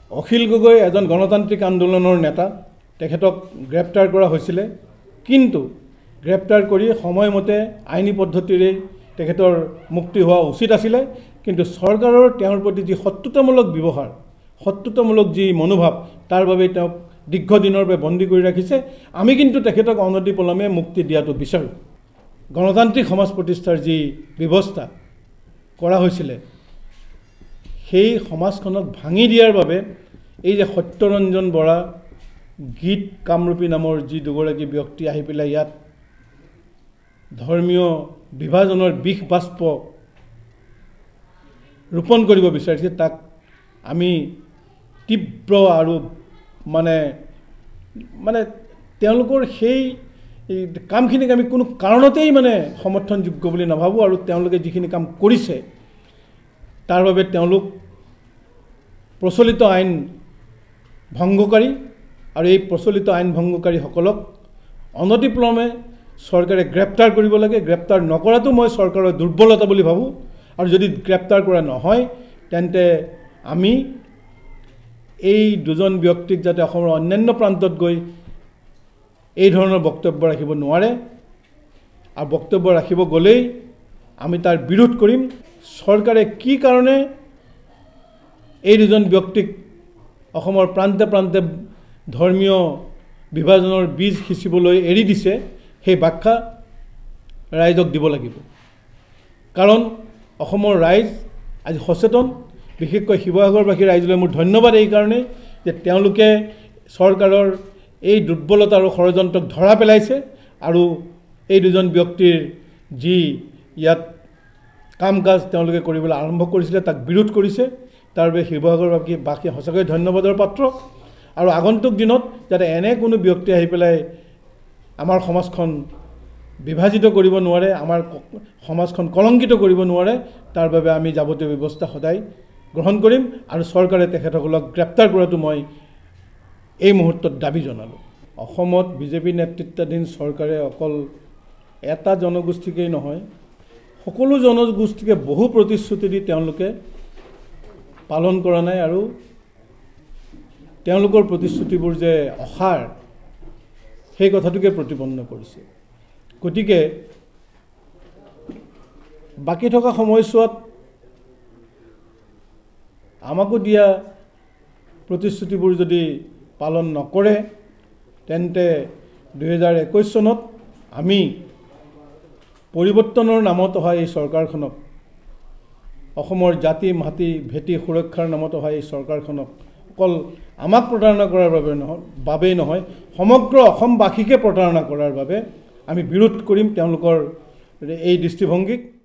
অখিল গগৈ এজন গণতান্ত্ৰিক আন্দোলনৰ নেতা, তেখেতক গ্ৰেপ্তাৰ কৰা হৈছিলে, কিন্তু গ্ৰেপ্তাৰ কৰি সময়মতে আইনী পদ্ধতিৰে তেখেতৰ মুক্তি হোৱা উচিত আছিলে। কিন্তু চৰকাৰৰ তেওঁৰ প্ৰতি যি শত্ৰুতামূলক ব্যৱহাৰ, শত্ৰুতামূলক যি মনোভাৱ, তাৰ বাবে তেওঁক দীৰ্ঘদিনৰ বাবে বন্দী কৰি ৰাখিছে। আমি কিন্তু তেখেতক অনতিপলমে মুক্তি দিয়াটো বিচাৰোঁ। গণতান্ত্ৰিক সমাজ প্ৰতিষ্ঠাৰ যি ব্যৱস্থা কৰা হৈছিলে, সেই সমাজখনক ভাঙি দিয়াৰ বাবে এই যে সত্যৰঞ্জন বৰা, গীত কামৰূপী নামৰ যি দুগৰাকী ব্যক্তি আহি পেলাই ইয়াত ধৰ্মীয় বিভাজনৰ বিষ বাষ্প ৰোপণ কৰিব বিচাৰিছে, তাক আমি তীব্ৰ আৰু মানে তেওঁলোকৰ সেই কামখিনিক আমি কোনো কাৰণতেই সমৰ্থনযোগ্য বুলি নাভাবোঁ। আৰু তেওঁলোকে যিখিনি কাম কৰিছে তাৰ বাবে তেওঁলোক প্ৰচলিত আইন ভংগকাৰী, আৰু এই প্ৰচলিত আইন ভংগকাৰীসকলক অনতিপলমে চৰকাৰে গ্ৰেপ্তাৰ কৰিব লাগে। গ্ৰেপ্তাৰ নকৰাটো মই চৰকাৰৰ দুৰ্বলতা বুলি ভাবোঁ। আৰু যদি গ্ৰেপ্তাৰ কৰা নহয়, তেন্তে আমি এই দুজন ব্যক্তিক যাতে অসমৰ অন্যান্য প্ৰান্তত গৈ এই ধৰণৰ বক্তব্য ৰাখিব নোৱাৰে, আৰু বক্তব্য ৰাখিব গ'লেই আমি তাৰ বিৰোধ কৰিম। চৰকাৰে কি কাৰণে এই দুজন ব্যক্তিক অসমৰ প্ৰান্তে প্ৰান্তে ধৰ্মীয় বিভাজনৰ বীজ সিঁচিবলৈ এৰি দিছে, সেই ব্যাখ্যা ৰাইজক দিব লাগিব। কাৰণ অসমৰ ৰাইজ আজি সচেতন, বিশেষকৈ শিৱসাগৰবাসী ৰাইজলৈ মোৰ ধন্যবাদ এই কাৰণেই যে তেওঁলোকে চৰকাৰৰ এই দুৰ্বলতা আৰু ষড়যন্ত্ৰক ধৰা পেলাইছে, আৰু এই দুজন ব্যক্তিৰ যি ইয়াত কাম কাজ তেওঁলোকে কৰিবলৈ আৰম্ভ কৰিছিলে তাক বিৰোধ কৰিছে। তাৰ বাবে শিৱসাগৰবাসী সঁচাকৈ ধন্যবাদৰ পাত্ৰ। আৰু আগন্তুক দিনত যাতে এনে কোনো ব্যক্তি আহি পেলাই আমাৰ সমাজখন বিভাজিত কৰিব নোৱাৰে, আমাৰ সমাজখন কলংকিত কৰিব নোৱাৰে, তাৰ বাবে আমি যাৱতীয় ব্যৱস্থা সদায় গ্ৰহণ কৰিম। আৰু চৰকাৰে তেখেতসকলক গ্ৰেপ্তাৰ কৰাটো মই এই মুহূৰ্তত দাবী জনালোঁ। অসমত বিজেপি নেতৃত্বাধীন চৰকাৰে অকল এটা জনগোষ্ঠীকেই নহয়, সকলো জনগোষ্ঠীকে বহু প্ৰতিশ্ৰুতি দি তেওঁলোকে পালন কৰা নাই, আৰু তেওঁলোকৰ প্ৰতিশ্ৰুতিবোৰ যে অসাৰ, সেই কথাটোকে প্ৰতিপন্ন কৰিছে। গতিকে বাকী থকা সময়ছোৱাত আমাকো দিয়া প্ৰতিশ্ৰুতিবোৰ যদি পালন নকৰে, তেন্তে 2021 চনত আমি পৰিৱৰ্তনৰ নামত অহা এই চৰকাৰখনক, অসমৰ জাতি মাটি ভেটি সুৰক্ষাৰ নামত অহা এই চৰকাৰখনক অকল আমাক প্ৰতাৰণা কৰাৰ বাবেই নহয়, সমগ্ৰ অসমবাসীকে প্ৰতাৰণা কৰাৰ বাবে আমি বিৰোধ কৰিম তেওঁলোকৰ এই দৃষ্টিভংগীক।